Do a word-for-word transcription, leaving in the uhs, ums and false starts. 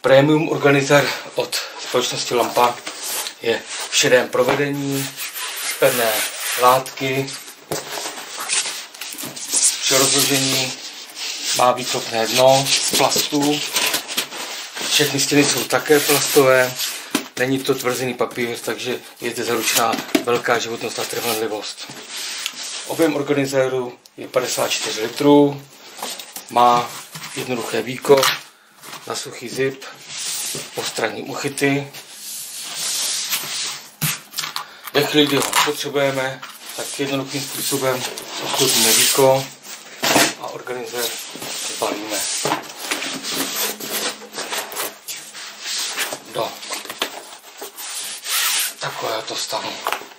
Premium organizer od společnosti Lampa je v šedém provedení, pevné látky, při rozložení má výklopné dno z plastu, všechny stěny jsou také plastové, není to tvrzený papír, takže je zde zaručená velká životnost a trvanlivost. Objem organizéru je padesát čtyři litrů, má jednoduché víko na suchý zip, postranní uchyty. Ve chvíli, kdy ho potřebujeme, tak jednoduchým způsobem odklopíme víko a organizér balíme do takovéhoto stavu.